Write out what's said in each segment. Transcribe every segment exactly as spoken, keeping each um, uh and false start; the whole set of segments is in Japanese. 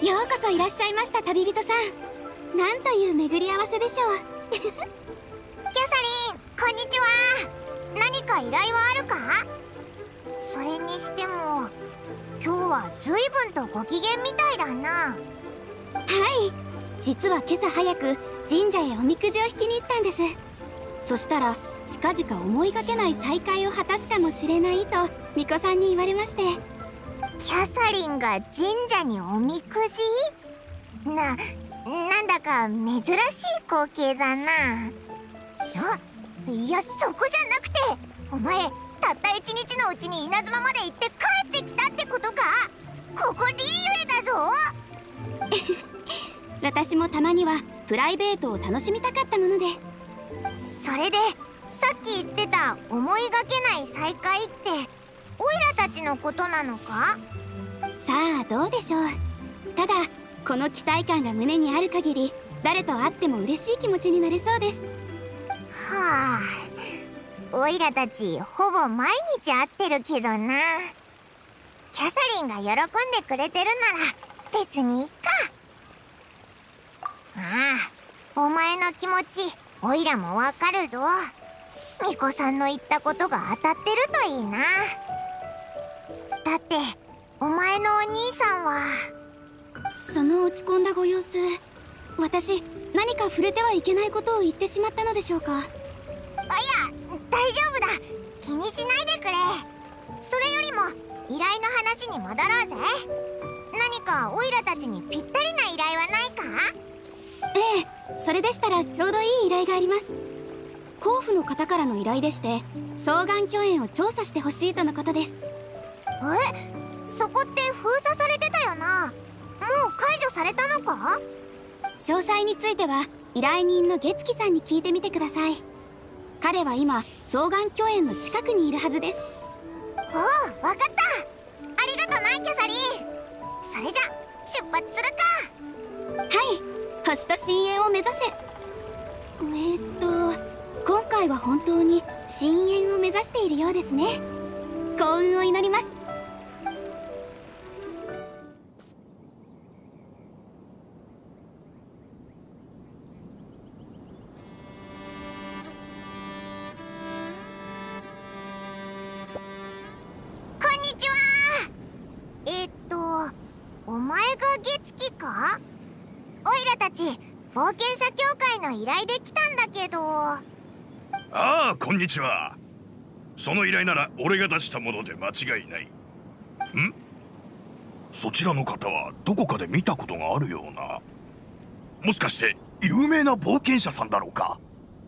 ようこそいらっしゃいました、旅人さん。なんという巡り合わせでしょう。 キャサリン、こんにちは。何か依頼はあるか？それにしても今日は随分とご機嫌みたいだな。 はい、実は今朝早く神社へおみくじを引きに行ったんです。そしたら近々思いがけない再会を果たすかもしれないと巫女さんに言われまして。 キャサリンが神社におみくじ？な、なんだか珍しい光景だな。あ、いや、そこじゃなくて、お前たった一日のうちに稲妻まで行って帰ってきたってことか？ここリーユエだぞ。 私もたまにはプライベートを楽しみたかったもので。 それでさっき言ってた思いがけない再会ってオイラたちのことなのか？ さあどうでしょう。ただこの期待感が胸にある限り誰と会っても嬉しい気持ちになれそうです。 はあ、オイラたちほぼ毎日会ってるけどな。キャサリンが喜んでくれてるなら別にいいか。ああ、お前の気持ちオイラもわかるぞ。巫女さんの言ったことが当たってるといいな。だってお前のお兄さんは。 その落ち込んだご様子、私何か触れてはいけないことを言ってしまったのでしょうか？ いや、大丈夫だ。気にしないでくれ。それよりも依頼の話に戻ろうぜ。何かオイラたちにぴったりな依頼はないか？ ええ、それでしたらちょうどいい依頼があります。甲府の方からの依頼でして、双眼巨炎を調査してほしいとのことです。 え、そこって封鎖されてたよな。もう解除されたのか？ 詳細については依頼人の月木さんに聞いてみてください。彼は今双眼巨炎の近くにいるはずです。 おう、わかった。ありがとな、キャサリン。それじゃ出発するか。 はい、星と深淵を目指せ。えーっと今回は本当に深淵を目指しているようですね。幸運を祈ります。 こんにちは。えっとお前が月木か？オイラたち冒険者協会の依頼で来たんだけど。 ああ、こんにちは。その依頼なら俺が出したもので間違いない。ん？そちらの方はどこかで見たことがあるような。もしかして有名な冒険者さんだろうか？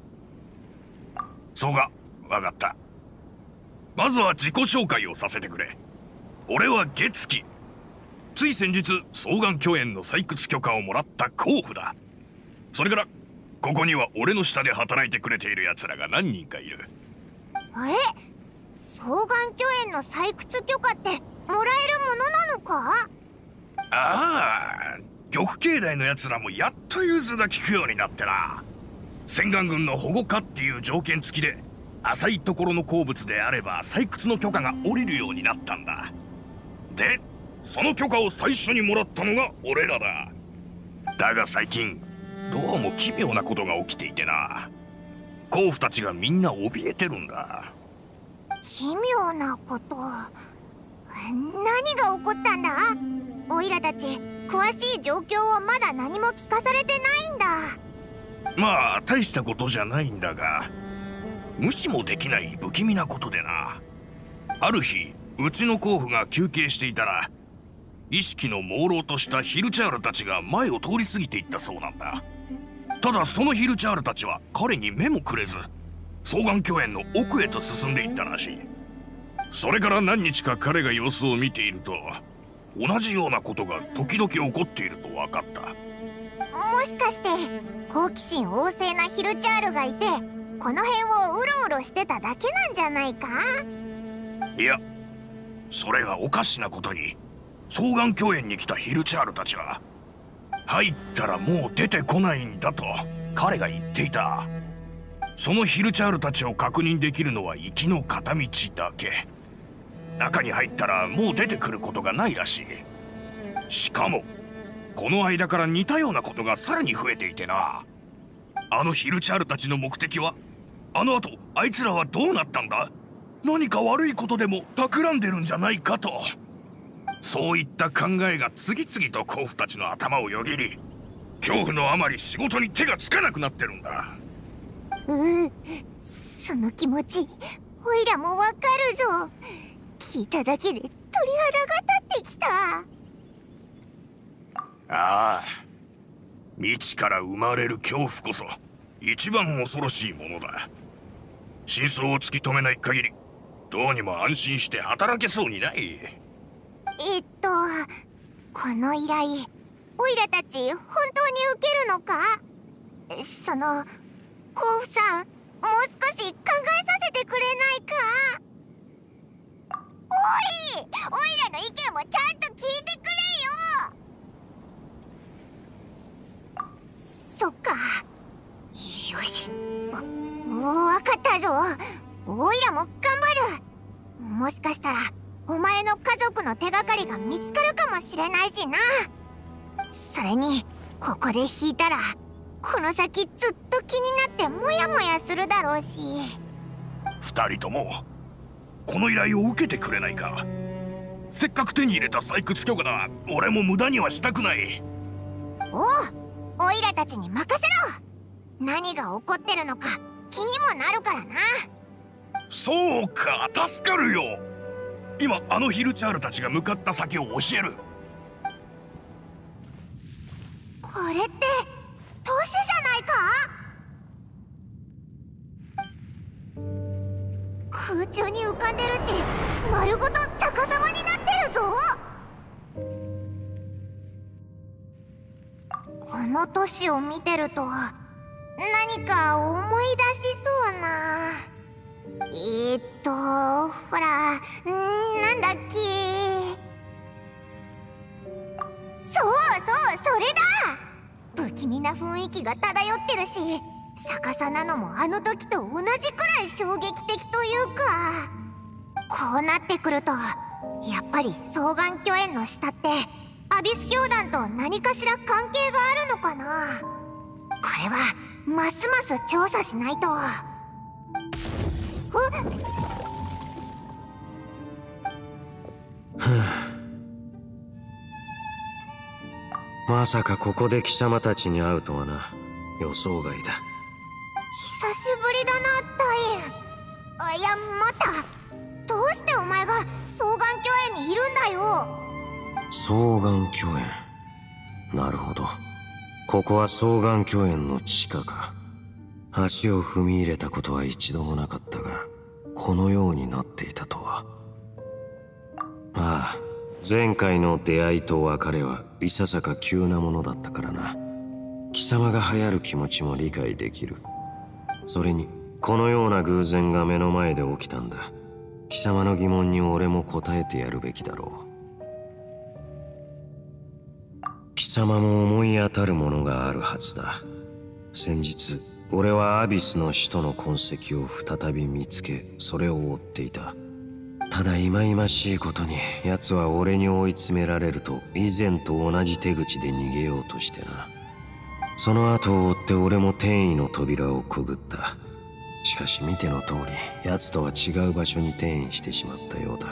そうか、わかった。まずは自己紹介をさせてくれ。俺は月木。つい先日双眼巨炎の採掘許可をもらった甲府だ。それからここには俺の下で働いてくれている奴らが何人かいる。 え、双眼巨炎の採掘許可ってもらえるものなのか？ ああ、玉境内の奴らもやっと融通が利くようになってな。洗顔軍の保護下っていう条件付きで浅いところの鉱物であれば採掘の許可が下りるようになったんだ。でその許可を最初にもらったのが俺らだ。だが最近どうも奇妙なことが起きていてな。甲府たちがみんな怯えてるんだ。 奇妙なこと？何が起こったんだ？オイラたち詳しい状況をまだ何も聞かされてないんだ。 まあ大したことじゃないんだが、無視もできない不気味なことでな。ある日うちの甲府が休憩していたら、意識の朦朧としたヒルチャールたちが前を通り過ぎていったそうなんだ。ただそのヒルチャールたちは彼に目もくれず双眼巨炎の奥へと進んでいったらしい。それから何日か彼が様子を見ていると、同じようなことが時々起こっていると分かった。 もしかして好奇心旺盛なヒルチャールがいてこの辺をうろうろしてただけなんじゃないか？ いや、それがおかしなことに双眼巨炎に来たヒルチャールたちは入ったらもう出てこないんだと彼が言っていた。そのヒルチャールたちを確認できるのは行きの片道だけ。中に入ったらもう出てくることがないらしい。しかもこの間から似たようなことがさらに増えていてな。あのヒルチャールたちの目的は、あの後あいつらはどうなったんだ？何か悪いことでも企んでるんじゃないかと。そういった考えが次々と甲府たちの頭をよぎり、恐怖のあまり仕事に手がつかなくなってるんだ。 うう、その気持ちおいらもわかるぞ。聞いただけで鳥肌が立ってきた。 ああ、未知から生まれる恐怖こそ一番恐ろしいものだ。真相を突き止めない限りどうにも安心して働けそうにない。 えっとこの依頼、おいらたち本当に受けるのか？その甲府さん、もう少し考えさせてくれないか？おい、おいらの意見もちゃんと聞いてくれよ。そっか、よし、わ、わかったぞ。おいらも頑張る。もしかしたらお前の家族の手がかりが見つかるかもしれないしな。それにここで引いたらこの先ずっと気になってモヤモヤするだろうし。 二人ともこの依頼を受けてくれないか。せっかく手に入れた採掘許可だ。俺も無駄にはしたくない。 おう、おいらたちに任せろ。何が起こってるのか気にもなるからな。 そうか、助かるよ。今あのヒルチャールたちが向かった先を教える。 これって都市じゃないか？空中に浮かんでるし、丸ごと逆さまになってるぞ。この都市を見てると何か思い出しそうな。えーっとほら、んーなんだっけ。そうそう、それだ。不気味な雰囲気が漂ってるし、逆さなのもあの時と同じくらい衝撃的というか。こうなってくるとやっぱり双眼巨猿の下ってアビス教団と何かしら関係があるのかな。これはますます調査しないと。 まさかここで貴様たちに会うとはな。予想外だ。 久しぶりだな、ダイン。あ、いや、待った。どうしてお前が双眼巨猿にいるんだよ。 双眼巨猿、なるほど。ここは双眼巨猿の地下か。足を踏み入れたことは一度もなかったが、このようになっていたとは。ああ、前回の出会いと別れはいささか急なものだったからな。貴様が流行る気持ちも理解できる。それにこのような偶然が目の前で起きたんだ。貴様の疑問に俺も答えてやるべきだろう。貴様も思い当たるものがあるはずだ。先日俺はアビスの使徒の痕跡を再び見つけ、それを追っていた。ただ忌々しいことに奴は俺に追い詰められると以前と同じ手口で逃げようとしてな。その後を追って俺も転移の扉をくぐった。しかし見ての通り奴とは違う場所に転移してしまったようだ。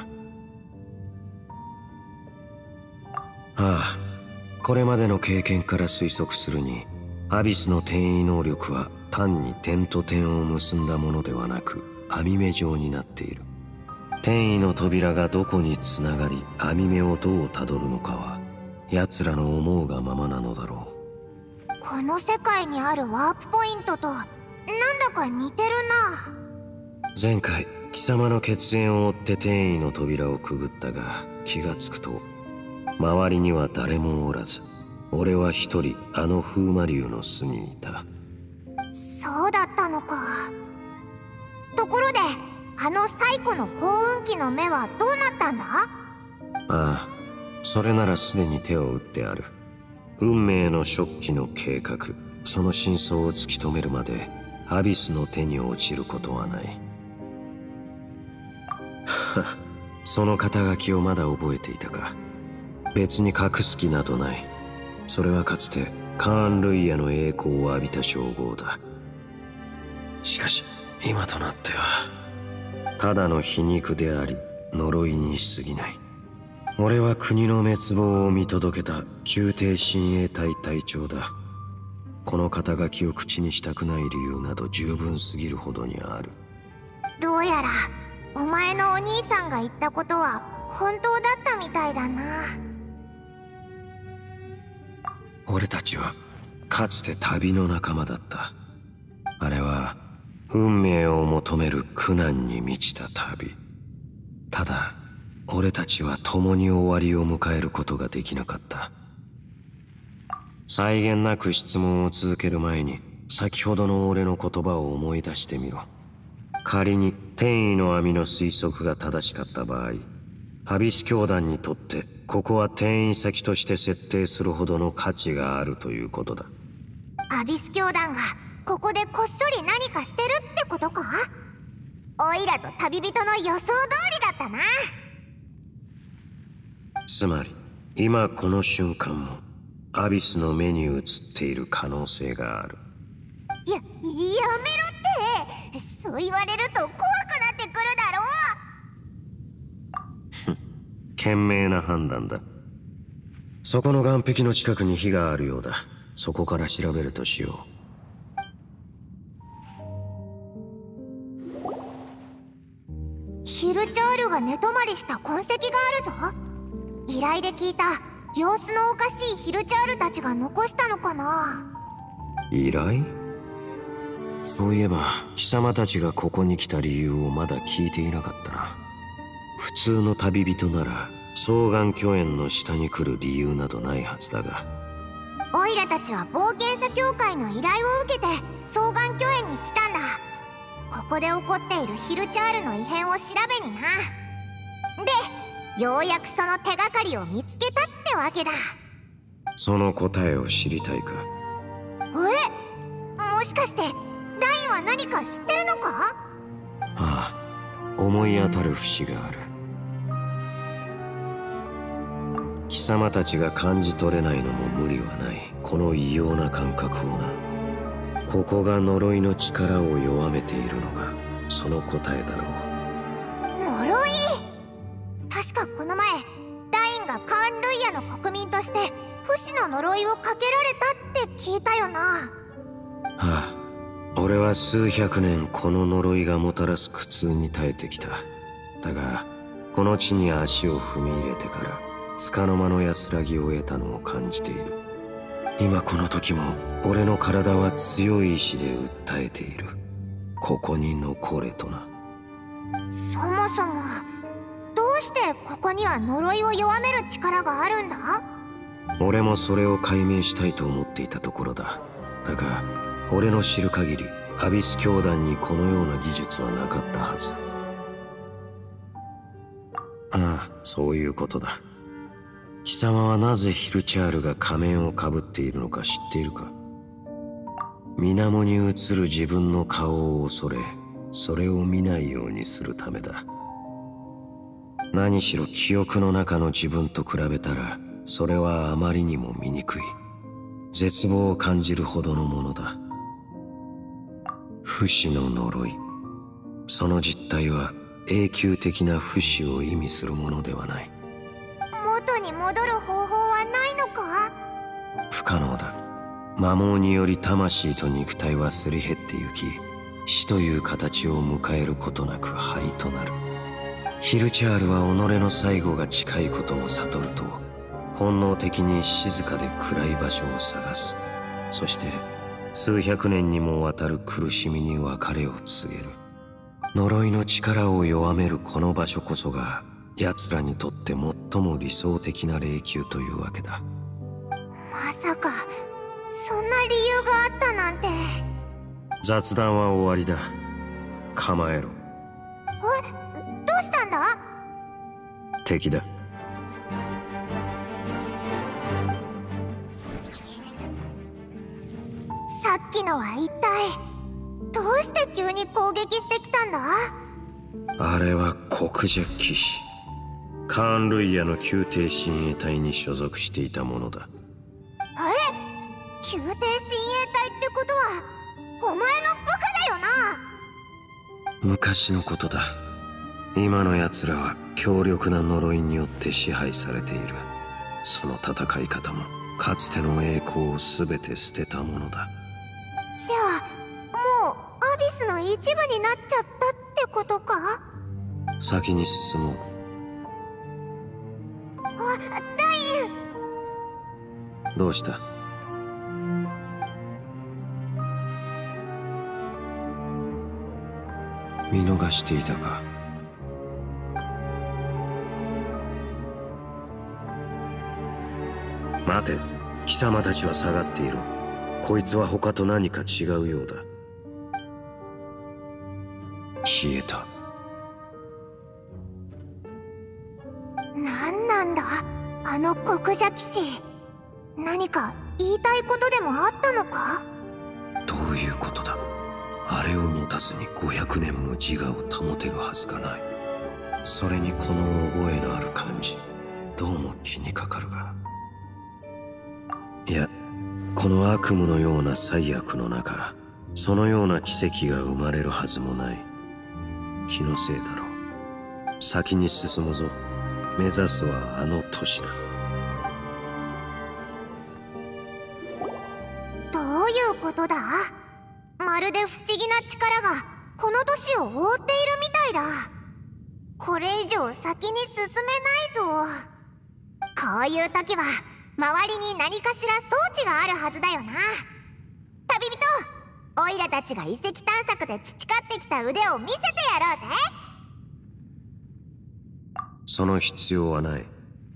ああ、これまでの経験から推測するに、アビスの転移能力は単に点と点を結んだものではなく網目状になっている。転移の扉がどこにつながり網目をどうたどるのかは奴らの思うがままなのだろう。この世界にあるワープポイントとなんだか似てるな。 前回貴様の血縁を追って転移の扉をくぐったが、気がつくと周りには誰もおらず、俺は一人あの風魔竜の巣にいた。 そうだったのか。ところであの最古の幸運期の目はどうなったんだ？ ああ、それならすでに手を打ってある。運命の初期の計画、その真相を突き止めるまでアビスの手に落ちることはない。その肩書きをまだ覚えていたか。別に隠す気などない。 それはかつてカーン・ルイヤの栄光を浴びた称号だ。しかし今となってはただの皮肉であり呪いに過ぎない。俺は国の滅亡を見届けた宮廷親衛隊隊長だ。この肩書きを口にしたくない理由など十分すぎるほどにある。 どうやらお前のお兄さんが言ったことは本当だったみたいだな。 俺たちはかつて旅の仲間だった。あれは運命を求める苦難に満ちた旅。ただ俺たちは共に終わりを迎えることができなかった。際限なく質問を続ける前に先ほどの俺の言葉を思い出してみろ。仮に天意の網の推測が正しかった場合、アビス教団にとってここは転移先として設定するほどの価値があるということだ。 アビス教団がここでこっそり何かしてるってことか？オイラと旅人の予想通りだったな。 つまり今この瞬間もアビスの目に映っている可能性がある。 や、やめろって。そう言われると怖くなってくるだろ。 賢明な判断だ。そこの岸壁の近くに火があるようだ。そこから調べるとしよう。ヒルチャールが寝泊まりした痕跡があるぞ。依頼で聞いた様子のおかしいヒルチャールたちが残したのかな。 依頼？そういえば貴様たちがここに来た理由をまだ聞いていなかったな。普通の旅人なら双眼巨園の下に来る理由などないはずだが、 オイラたちは冒険者協会の依頼を受けて双眼巨園に来たんだ。ここで起こっているヒルチャールの異変を調べにな。でようやくその手がかりを見つけたってわけだ。 その答えを知りたいか？ え？もしかしてダインは何か知ってるのか？ ああ、思い当たる節がある。貴様たちが感じ取れないのも無理はない。この異様な感覚をな。ここが呪いの力を弱めているのがその答えだろう。 呪い？確かこの前ダインがカーン・ルイヤの国民として不死の呪いをかけられたって聞いたよな。 ああ、俺は数百年この呪いがもたらす苦痛に耐えてきた。だがこの地に足を踏み入れてから束の間の安らぎを得たのを感じている。今この時も俺の体は強い意志で訴えている。ここに残れとな。 そもそもどうしてここには呪いを弱める力があるんだ？ 俺もそれを解明したいと思っていたところだ。だが俺の知る限りアビス教団にこのような技術はなかったはず。ああ、そういうことだ。貴様はなぜヒルチャールが仮面をかぶっているのか知っているか？水面に映る自分の顔を恐れ、それを見ないようにするためだ。何しろ記憶の中の自分と比べたらそれはあまりにも醜い。絶望を感じるほどのものだ。不死の呪い、その実態は永久的な不死を意味するものではない。 元に戻る方法はないのか？ 不可能だ。魔網により魂と肉体はすり減ってゆき、死という形を迎えることなく灰となる。ヒルチャールは己の最後が近いことを悟ると本能的に静かで暗い場所を探す。そして数百年にもわたる苦しみに別れを告げる。呪いの力を弱めるこの場所こそが奴らにとって最も理想的な霊宮というわけだ。 まさかそんな理由があったなんて。 雑談は終わりだ。構えろ。 え、どうしたんだ？ 敵だ。 さっきのは一体どうして急に攻撃してきたんだ？ あれは黒蛇騎士カーン・ルイヤの宮廷親衛隊に所属していたものだ。 え？ 宮廷親衛隊ってことはお前の部下だよな。 昔のことだ。今の奴らは強力な呪いによって支配されている。その戦い方もかつての栄光を全て捨てたものだ。 じゃあもうアビスの一部になっちゃったってことか？ 先に進もう。 あ、ダイン。 どうした？見逃していたか。待て、貴様たちは下がっていろ。こいつは他と何か違うようだ。消えた。 何なんだあの国邪騎士。何か言いたいことでもあったのか？ どういうことだ。あれを持たずにごひゃくねんも自我を保てるはずがない。それにこの覚えのある感じ、どうも気にかかるが。いや、この悪夢のような災悪の中、そのような奇跡が生まれるはずもない。気のせいだろう。先に進むぞ。目指すはあの都市だ。 どういうことだ？まるで不思議な力がこの都市を覆っているみたいだ。これ以上先に進めないぞ。こういう時は周りに何かしら装置があるはずだよな。旅人、オイラたちが遺跡探索で培ってきた腕を見せてやろうぜ。 その必要はない。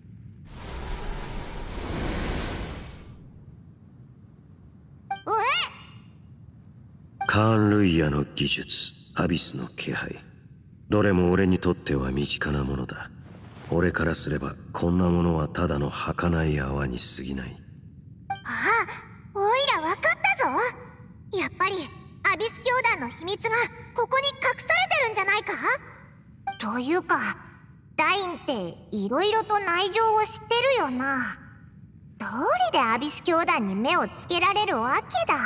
カーン・ルイヤの技術、アビスの気配、どれも俺にとっては身近なものだ。俺からすればこんなものはただの儚い泡に過ぎない。 ああ、オイラ分かったぞ。やっぱりアビス教団の秘密がここに隠されてるんじゃないか？というかダインっていろいろと内情を知ってるよな。どうりでアビス教団に目をつけられるわけだ。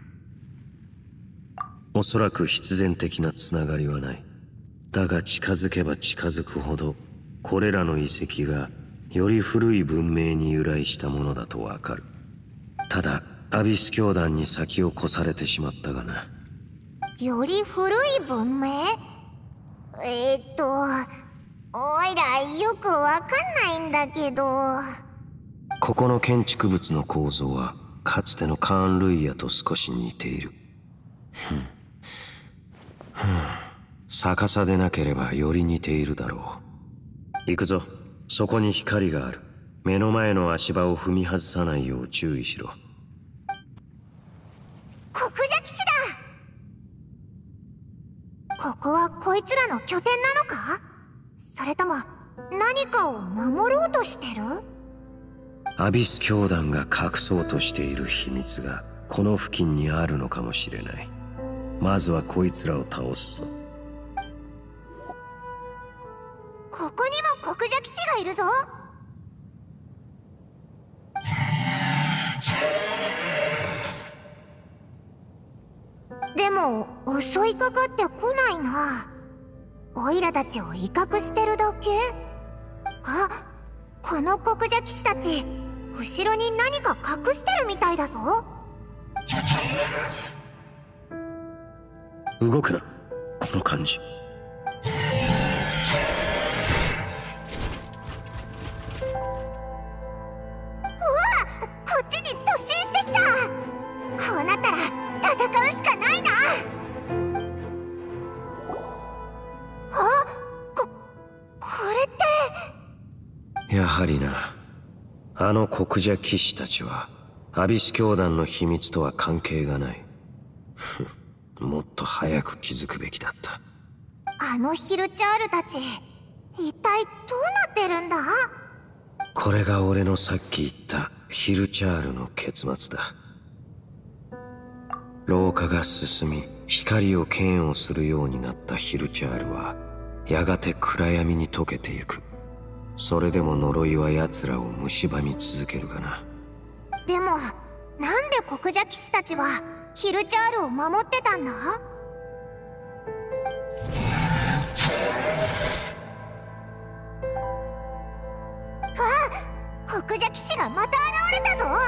おそらく必然的なつながりはない。だが近づけば近づくほどこれらの遺跡がより古い文明に由来したものだとわかる。ただアビス教団に先を越されてしまったがな。 より古い文明？えー、っとおいらよくわかんないんだけど。 ここの建築物の構造はかつてのカーン・ルイヤと少し似ている。ふんふん、逆さでなければより似ているだろう。行くぞ。そこに光がある。目の前の足場を踏み外さないよう注意しろ。 国邪騎士だ。ここはこいつらの拠点なのか？それとも何かを守ろうとしてる？ アビス教団が隠そうとしている秘密がこの付近にあるのかもしれない。まずはこいつらを倒すぞ。 ここにも国邪騎士がいるぞ。でも襲いかかってこないな。オイラたちを威嚇してるだけ？あ、この国邪騎士たち後ろに何か隠してるみたいだぞ。 動くな。この感じ。 こっちに突進してきた。こうなったら戦うしかないな。あ、こ、これって。 やはりな。あの国邪騎士たちはアビス教団の秘密とは関係がない。もっと早く気づくべきだった。 あのヒルチャールたち一体どうなってるんだ？ これが俺のさっき言ったヒルチャールの結末だ。廊下が進み光を嫌悪するようになったヒルチャールはやがて暗闇に溶けてゆく。それでも呪いは奴らを蝕み続けるがな。 でもなんで黒蛇騎士たちはヒルチャールを守ってたんだ？あ、黒蛇騎士がまた現れたぞ。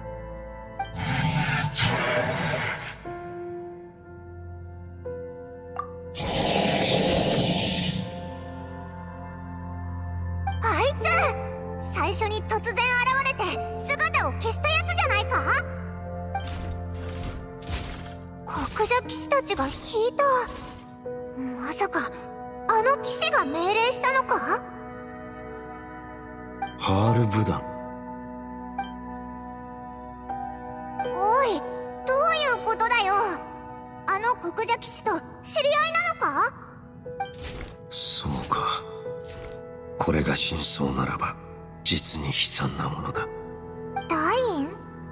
あいつ、最初に突然現れて姿を消したやつじゃないか？黒蛇騎士たちが引いた。まさかあの騎士が命令したのか？ ハールブダン。 おい、どういうことだよ。あの黒蛇騎士と知り合いなのか？ そうか。これが真相ならば実に悲惨なものだ。 ダイン？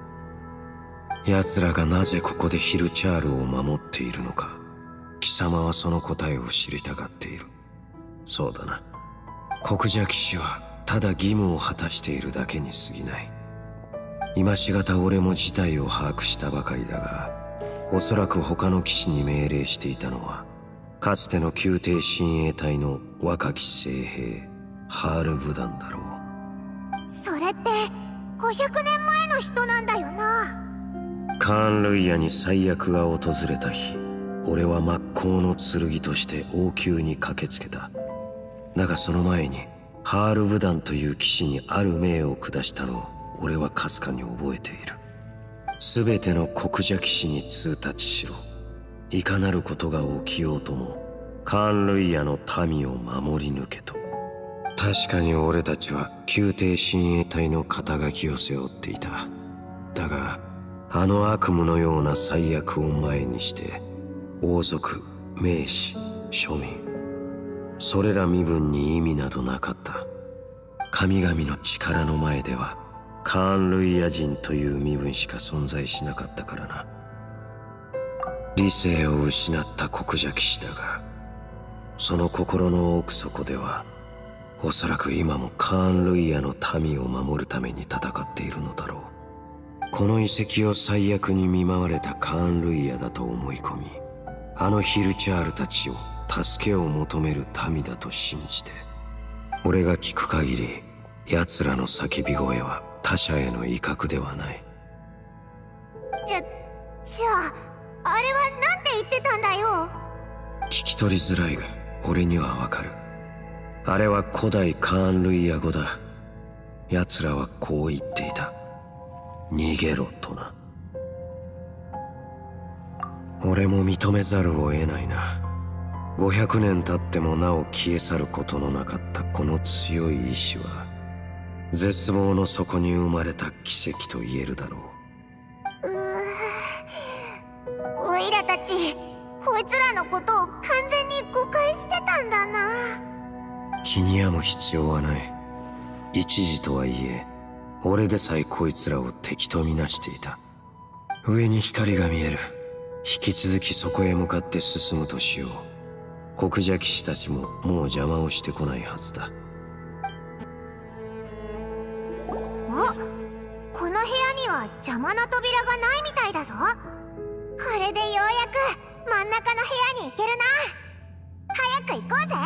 奴らがなぜここでヒルチャールを守っているのか、貴様はその答えを知りたがっている。そうだな。黒蛇騎士はただ義務を果たしているだけに過ぎない。今しがた俺も事態を把握したばかりだが、おそらく他の騎士に命令していたのはかつての宮廷親衛隊の若き精兵ハールブダンだろう。 それってごひゃくねんまえの人なんだよな。 カーン・ルイヤに最悪が訪れた日、俺は真っ向の剣として王宮に駆けつけた。だがその前にハールブダンという騎士にある命を下したのを俺はかすかに覚えている。すべての黒蛇騎士に通達しろ。いかなることが起きようともカーン・ルイヤの民を守り抜けと。確かに俺たちは宮廷親衛隊の肩書きを背負っていた。だがあの悪夢のような最悪を前にして王族、名士、庶民、それら身分に意味などなかった。神々の力の前ではカーン・ルイヤ人という身分しか存在しなかったからな。理性を失った黒蛇騎士だが、その心の奥底ではおそらく今もカーン・ルイヤの民を守るために戦っているのだろう。この遺跡を最悪に見舞われたカーン・ルイヤだと思い込み、あのヒルチャールたちを助けを求める民だと信じて、俺が聞く限り奴らの叫び声は他者への威嚇ではない。 じゃ、じゃああれはなんて言ってたんだよ。 聞き取りづらいが俺にはわかる。あれは古代カーン・ルイヤ語だ。奴らはこう言っていた。逃げろとな。俺も認めざるを得ないな。ごひゃくねん経ってもなお消え去ることのなかったこの強い意志は絶望の底に生まれた奇跡と言えるだろう。 うー、おいらたちこいつらのことを完全に誤解してたんだな。 気に病む必要はない。一時とはいえ俺でさえこいつらを敵とみなしていた。上に光が見える。引き続きそこへ向かって進むとしよう。黒蛇騎士たちももう邪魔をしてこないはずだ。 お、この部屋には邪魔な扉がないみたいだぞ。これでようやく真ん中の部屋に行けるな。早く行こうぜ。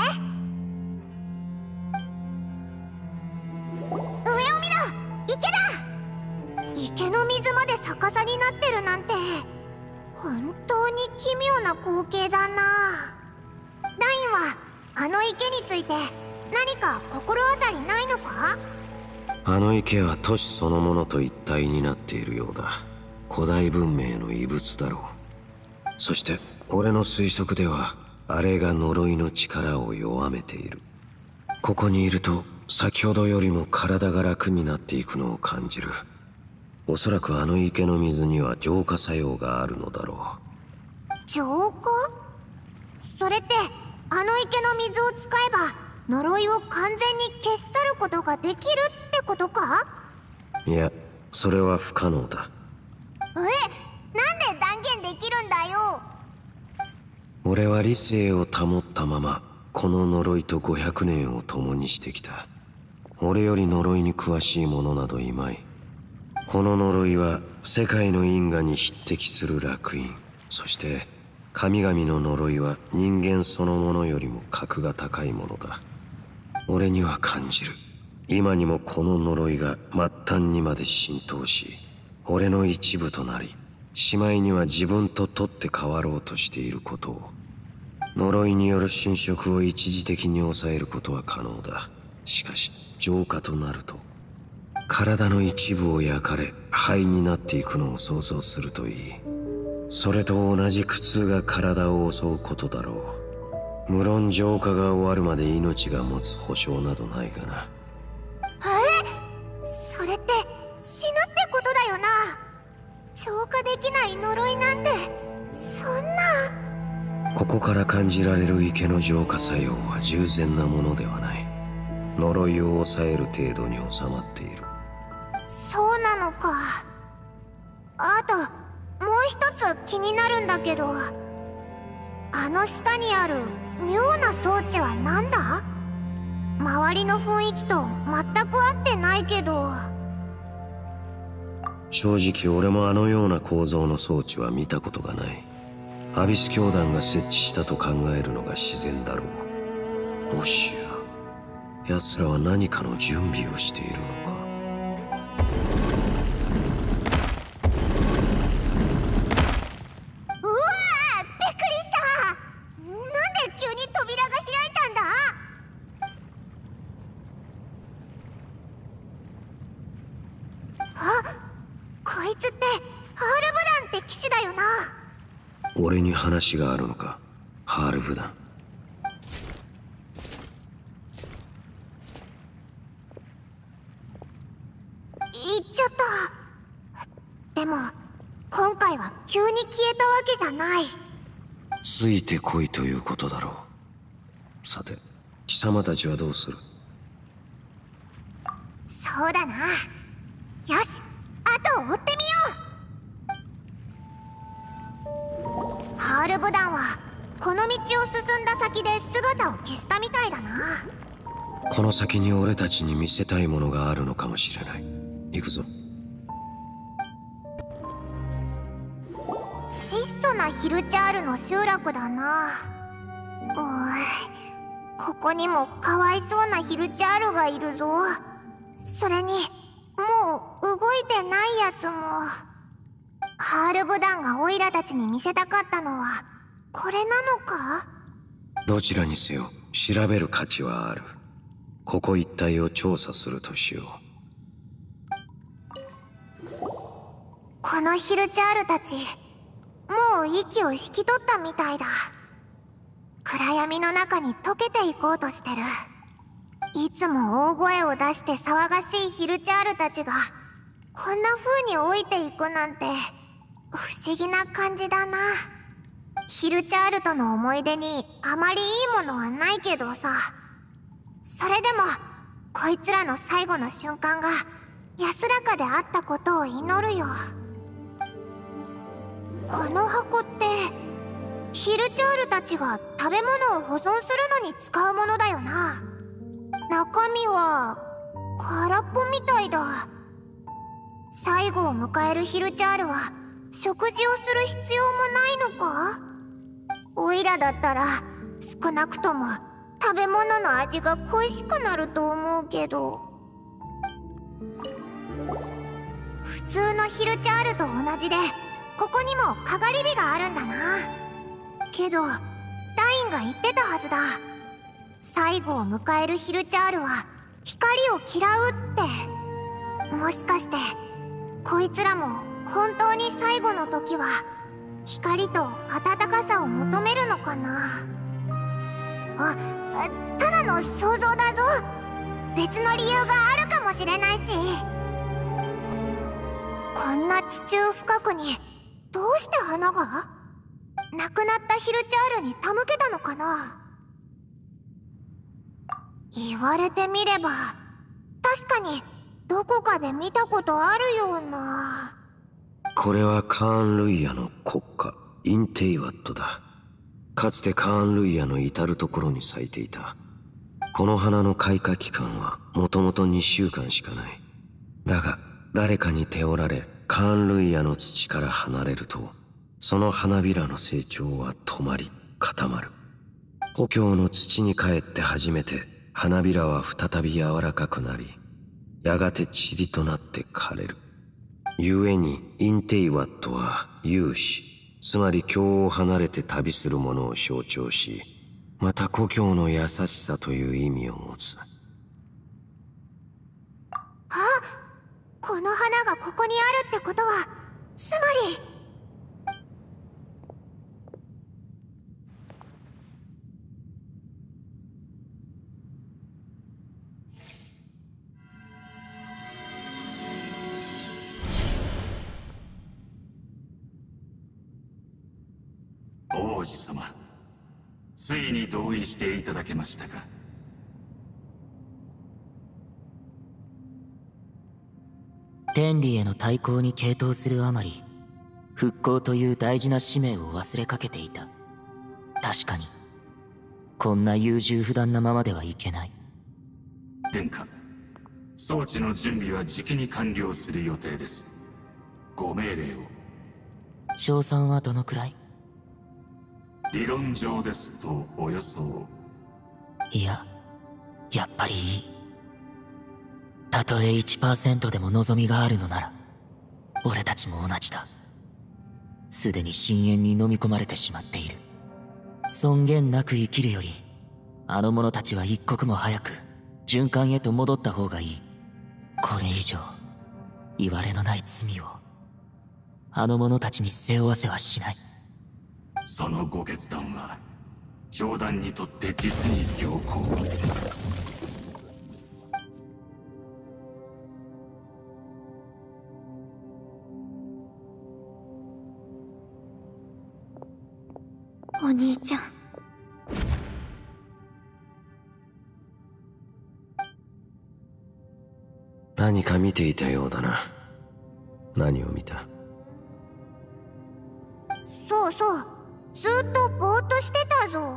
上を見ろ、池だ。池の水まで逆さになってるなんて本当に奇妙な光景だな。ダインはあの池について何か心当たりないのか？ あの池は都市そのものと一体になっているようだ。古代文明の遺物だろう。そして俺の推測ではあれが呪いの力を弱めている。ここにいると先ほどよりも体が楽になっていくのを感じる。おそらくあの池の水には浄化作用があるのだろう。浄化？それってあの池の水を使えば呪いを完全に消し去ることができるってことか？ いや、それは不可能だ。 え、なんで断言できるんだよ。 俺は理性を保ったままこの呪いとごひゃくねんを共にしてきた。俺より呪いに詳しい者などいまい。この呪いは世界の因果に匹敵する烙印、そして神々の呪いは人間そのものよりも格が高いものだ。俺には感じる。今にもこの呪いが末端にまで浸透し、俺の一部となり、しまいには自分と取って代わろうとしていることを。呪いによる侵食を一時的に抑えることは可能だ。しかし浄化となると体の一部を焼かれ灰になっていくのを想像するといい。それと同じ苦痛が体を襲うことだろう。無論浄化が終わるまで命が持つ保証などないがな。 え？それって死ぬってことだよな。浄化できない呪いなんてそんな。 ここから感じられる池の浄化作用は従前なものではない。呪いを抑える程度に収まっている。 そうなのか。あともう一つ気になるんだけど、あの下にある妙な装置は何だ？周りの雰囲気と全く合ってないけど。 正直俺もあのような構造の装置は見たことがない。アビス教団が設置したと考えるのが自然だろう。もしや奴らは何かの準備をしているのか。 うわー、びっくりした。なんで急に扉が開いたんだ？あ、こいつってハールブダンって騎士だよな。 俺に話があるのか、ハールブダン。 行っちゃった。でも今回は急に消えたわけじゃない。 ついてこいということだろう。さて貴様たちはどうする？ そうだな。よし、後を追ってみよう。ハールブダンはこの道を進んだ先で姿を消したみたいだな。 この先に俺たちに見せたいものがあるのかもしれない。行くぞ。 質素なヒルチャールの集落だな。おい、ここにもかわいそうなヒルチャールがいるぞ。それにもう動いてないやつも。ハールブダンがオイラたちに見せたかったのはこれなのか？ どちらにせよ調べる価値はある。ここ一帯を調査するとしよう。 このヒルチャールたちもう息を引き取ったみたいだ。暗闇の中に溶けていこうとしてる。いつも大声を出して騒がしいヒルチャールたちがこんな風に老いていくなんて不思議な感じだな。ヒルチャールとの思い出にあまりいいものはないけどさ。それでもこいつらの最後の瞬間が安らかであったことを祈るよ。この箱ってヒルチャールたちが食べ物を保存するのに使うものだよな。中身は空っぽみたいだ。最後を迎えるヒルチャールは食事をする必要もないのか？オイラだったら少なくとも食べ物の味が恋しくなると思うけど。普通のヒルチャールと同じでここにもかがり火があるんだな。けどダインが言ってたはずだ。最後を迎えるヒルチャールは光を嫌うって。もしかしてこいつらも本当に最後の時は光と温かさを求めるのかな。あ、ただの想像だぞ。別の理由があるかもしれないし。こんな地中深くにどうして花が？亡くなったヒルチャールに手向けたのかな。言われてみれば確かにどこかで見たことあるような。 これはカーン・ルイヤの国花インテイワットだ。かつてカーン・ルイヤの至る所に咲いていた。この花の開花期間はもともとにしゅうかんしかない。だが誰かに手折られカーンルイヤの土から離れると、その花びらの成長は止まり固まる。故郷の土に帰って初めて花びらは再び柔らかくなり、やがて塵となって枯れる。故にインテイワットは勇士、つまり郷を離れて旅する者を象徴し、また故郷の優しさという意味を持つ。 あ、この花がここにあるってことは、つまり王子様、ついに同意していただけましたか。 天理への対抗に傾倒するあまり、復興という大事な使命を忘れかけていた。確かにこんな優柔不断なままではいけない。 殿下、装置の準備はじきに完了する予定です。ご命令を。 賞賛はどのくらい？ 理論上ですとおよそ。 いや、やっぱりいい。たとえ いちパーセント でも望みがあるのなら、俺たちも同じだ。すでに深淵に飲み込まれてしまっている。尊厳なく生きるより、あの者たちは一刻も早く循環へと戻った方がいい。これ以上いわれのない罪をあの者たちに背負わせはしない。 そのご決断は教団にとって実に良好。 お兄ちゃん。 何か見ていたようだな。何を見た？ そうそう、ずっとぼーっとしてたぞ。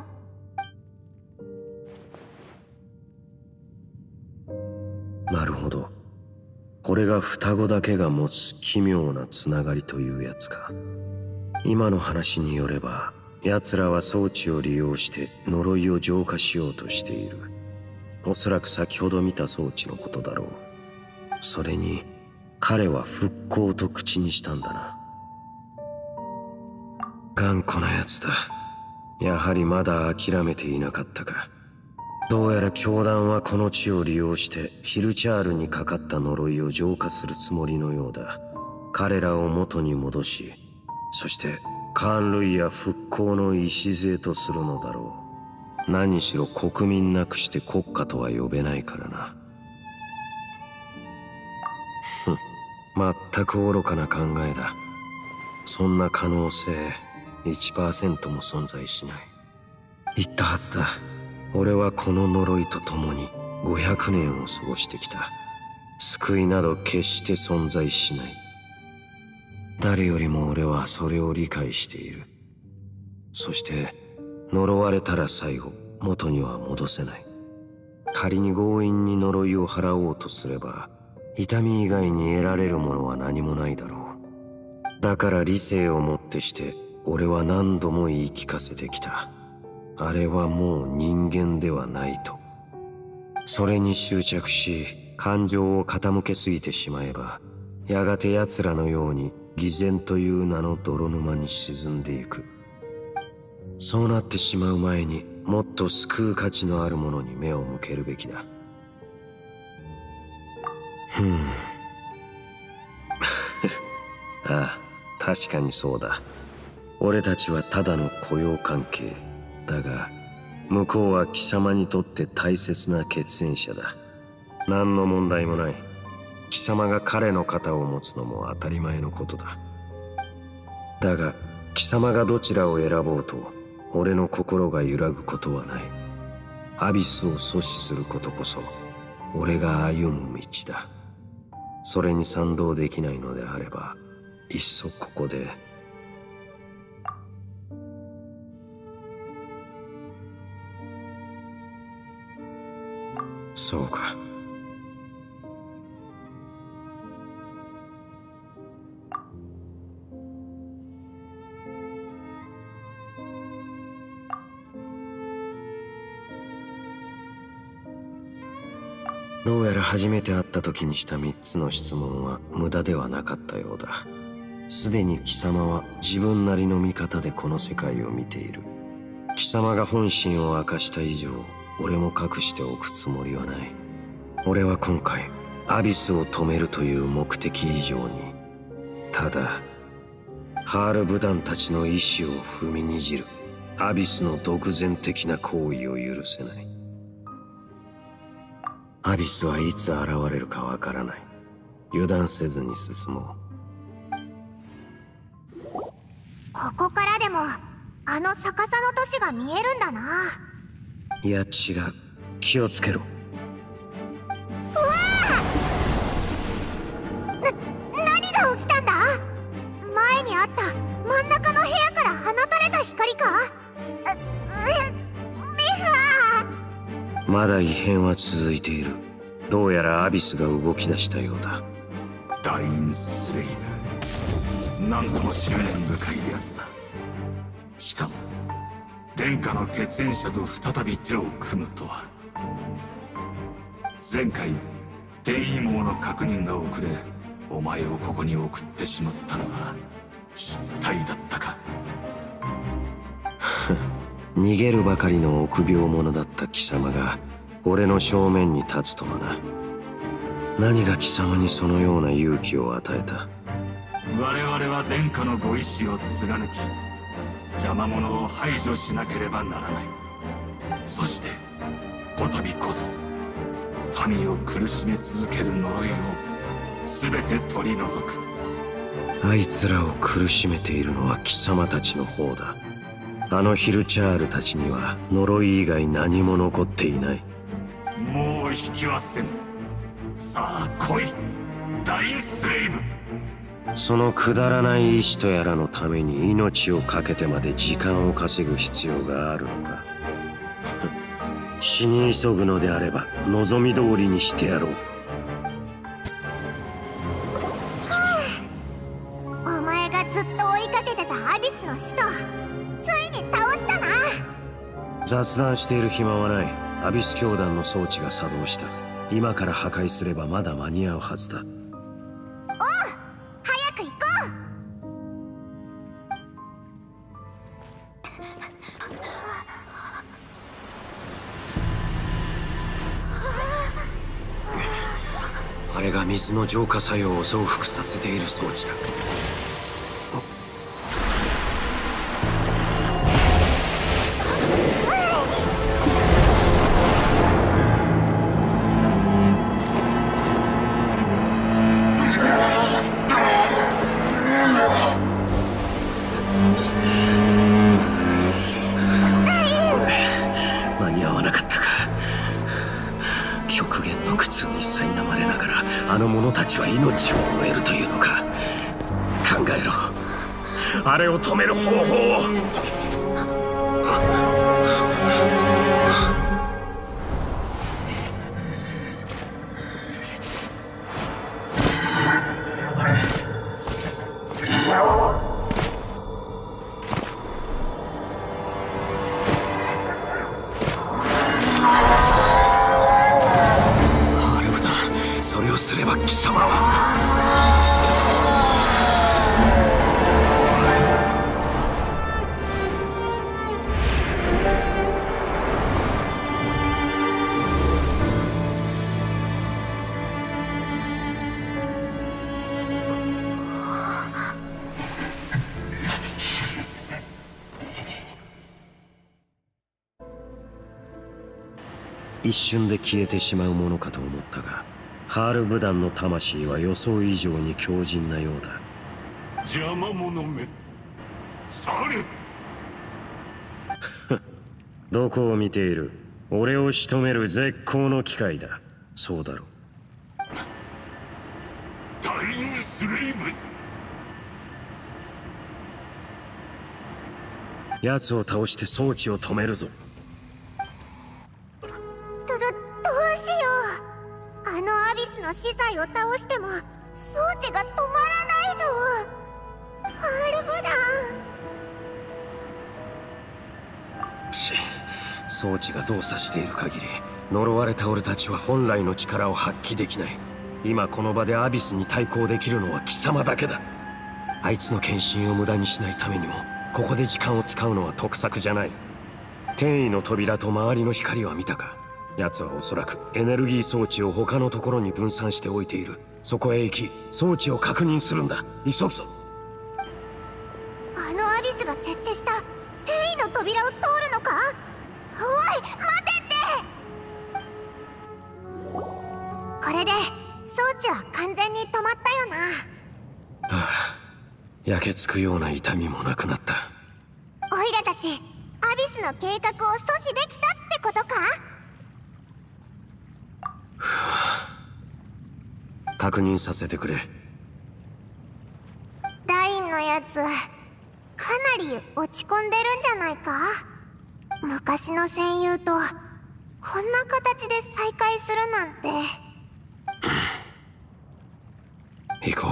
なるほど。これが双子だけが持つ奇妙なつながりというやつか。今の話によれば、奴らは装置を利用して呪いを浄化しようとしている。おそらく先ほど見た装置のことだろう。それに彼は復興と口にしたんだな。頑固な奴だ。やはりまだ諦めていなかったか。どうやら教団はこの地を利用してヒルチャールにかかった呪いを浄化するつもりのようだ。彼らを元に戻し、そしてカーン・ルイや復興の礎とするのだろう。何しろ国民なくして国家とは呼べないからな。ふん、全く愚かな考えだ。そんな可能性 いちパーセント も存在しない。言ったはずだ。俺はこの呪いと共にごひゃくねんを過ごしてきた。救いなど決して存在しない。誰よりも俺はそれを理解している。そして呪われたら最後元には戻せない。仮に強引に呪いを払おうとすれば痛み以外に得られるものは何もないだろう。だから理性をもってして俺は何度も言い聞かせてきた。あれはもう人間ではないと。それに執着し感情を傾けすぎてしまえば、やがて奴らのように偽善という名の泥沼に沈んでいく。そうなってしまう前にもっと救う価値のあるものに目を向けるべきだ。ふんああ、確かにそうだ。俺たちはただの雇用関係だが、向こうは貴様にとって大切な血縁者だ。何の問題もない。貴様が彼の肩を持つのも当たり前のことだ。だが貴様がどちらを選ぼうと俺の心が揺らぐことはない。アビスを阻止することこそ俺が歩む道だ。それに賛同できないのであれば、いっそここで。そうか。 どうやら初めて会った時にしたみっつの質問は無駄ではなかったようだ。すでに貴様は自分なりの見方でこの世界を見ている。貴様が本心を明かした以上、俺も隠しておくつもりはない。俺は今回アビスを止めるという目的以上に、ただハールブダンたちの意志を踏みにじるアビスの独善的な行為を許せない。アビスはいつ現れるかわからない。油断せずに進もう。 ここからでもあの逆さの都市が見えるんだな。 いや違う、気をつけろ。 うわあ！な、何が起きたんだ？前にあった真ん中の部屋から放たれた光か？う、う、目が… まだ異変は続いている。どうやらアビスが動き出したようだ。 ダインスレイブ、なんとも執念深いやつだ。しかも殿下の血縁者と再び手を組むとは。前回転移網の確認が遅れ、お前をここに送ってしまったのは失態だったか。 逃げるばかりの臆病者だった貴様が俺の正面に立つとはな。何が貴様にそのような勇気を与えた？ 我々は殿下のご意志を貫き、邪魔者を排除しなければならない。そしてこたびこそ民を苦しめ続ける呪いを全て取り除く。 あいつらを苦しめているのは貴様たちの方だ。あのヒルチャールたちには呪い以外何も残っていない。 もう引きはせぬ。さあ来い、ダインスレイブ。 そのくだらない意志とやらのために命を懸けてまで時間を稼ぐ必要があるのか。死に急ぐのであれば望み通りにしてやろう。 お前がずっと追いかけてたアビスの使徒、ついに倒したな。 雑談している暇はない。アビス教団の装置が作動した。今から破壊すればまだ間に合うはずだ。 おう、早く行こう。あれが水の浄化作用を増幅させている装置だ。間に合わなかったか。極限の苦痛に苛まれながらあの者たちは命を終えるというのか。考えろ、あれを止める方法を。それをすれば貴様は。一瞬で消えてしまうものかと思ったが、ハールブダンの魂は予想以上に強靭なようだ。 邪魔者め、下がれ。 どこを見ている？俺を仕留める絶好の機会だ。そうだろう。 ダインスレイブ。 奴を倒して装置を止めるぞ。 ど、ど、どうしよう。あのアビスの資材を倒しても装置が止まらないぞ。ハールブダン。 ち、装置が動作している限り呪われた俺たちは本来の力を発揮できない。今この場でアビスに対抗できるのは貴様だけだ。あいつの献身を無駄にしないためにもここで時間を使うのは得策じゃない。転移の扉と周りの光は見たか？奴はおそらくエネルギー装置を他のところに分散しておいている。そこへ行き装置を確認するんだ。急ぐぞ。 あのアビスが設置した転移の扉を通るのか？おい待てって！これで装置は完全に止まったよな。 ああ、焼けつくような痛みもなくなった。 オイラたちアビスの計画を阻止できたってことか？ 確認させてくれ。 ダインのやつかなり落ち込んでるんじゃないか？昔の戦友とこんな形で再会するなんて。 行こう。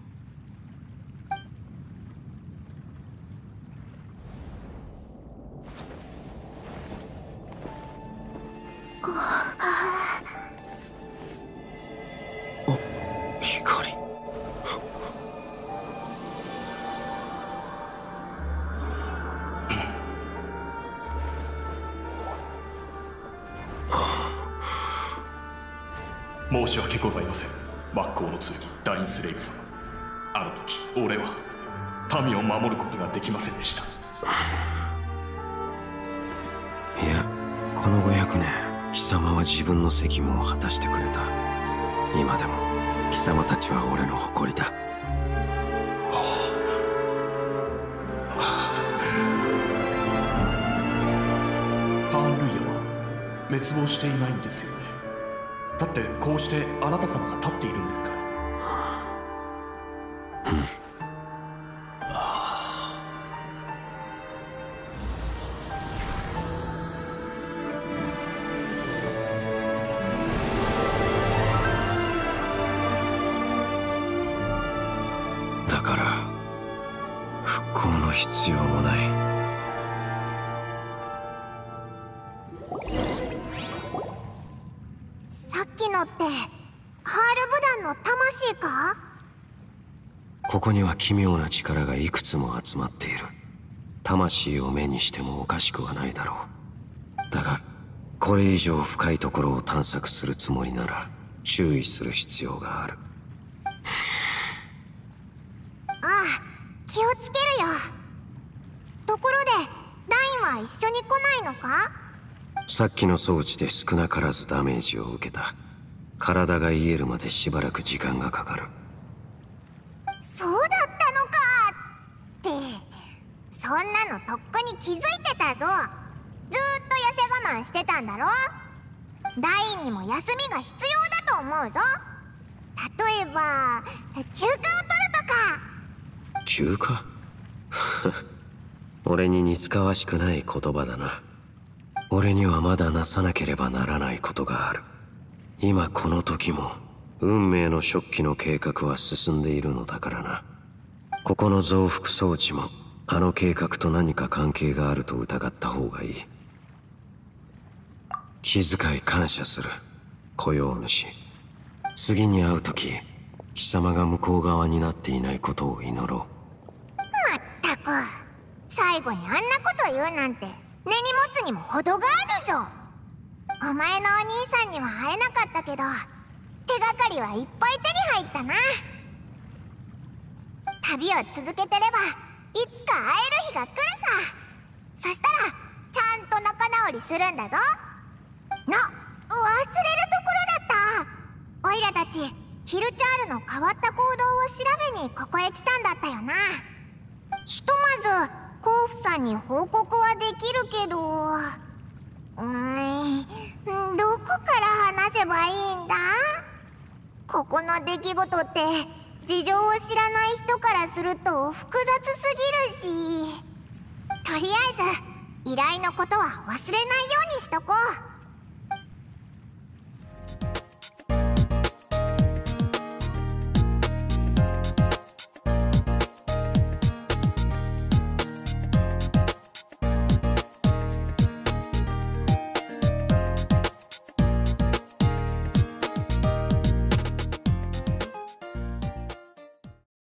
お、光。 申し訳ございません、真っ向の剣ダインスレイブ様。あの時俺は民を守ることができませんでした。 いや、このごひゃくねん貴様は自分の責務を果たしてくれた。今でも貴様たちは俺の誇りだ。 カーン・ルイヤは滅亡していないんですよね。だってこうしてあなた様が立っているんですから。 うん。だから復興の必要もない。 さっきのってハールブダンの魂か？ ここには奇妙な力がいくつも集まっている。魂を目にしてもおかしくはないだろう。だがこれ以上深いところを探索するつもりなら注意する必要がある。 ああ、気をつけるよ。ところでダインは一緒に来ないのか？ さっきの装置で少なからずダメージを受けた。体が癒えるまでしばらく時間がかかる。 そうだったのかって。そんなのとっくに気づいてたぞ。ずーっと痩せ我慢してたんだろ。ダインにも休みが必要だと思うぞ。例えば休暇を取るとか。 休暇？俺に似つかわしくない言葉だな。俺にはまだなさなければならないことがある。今この時も運命の初期の計画は進んでいるのだからな。ここの増幅装置もあの計画と何か関係があると疑った方がいい。気遣い感謝する、雇用主。次に会う時貴様が向こう側になっていないことを祈ろう。 まったく、最後にあんなこと言うなんて根に持つにも程があるぞ。お前のお兄さんには会えなかったけど手がかりはいっぱい手に入ったな。旅を続けてればいつか会える日が来るさ。そしたらちゃんと仲直りするんだぞ。の、忘れるところだった。オイラたちヒルチャールの変わった行動を調べにここへ来たんだったよな。ひとまずコウフさんに報告はできるけど、うーん、どこから話せばいいんだ？ここの出来事って事情を知らない人からすると複雑すぎるし、とりあえず依頼のことは忘れないようにしとこう。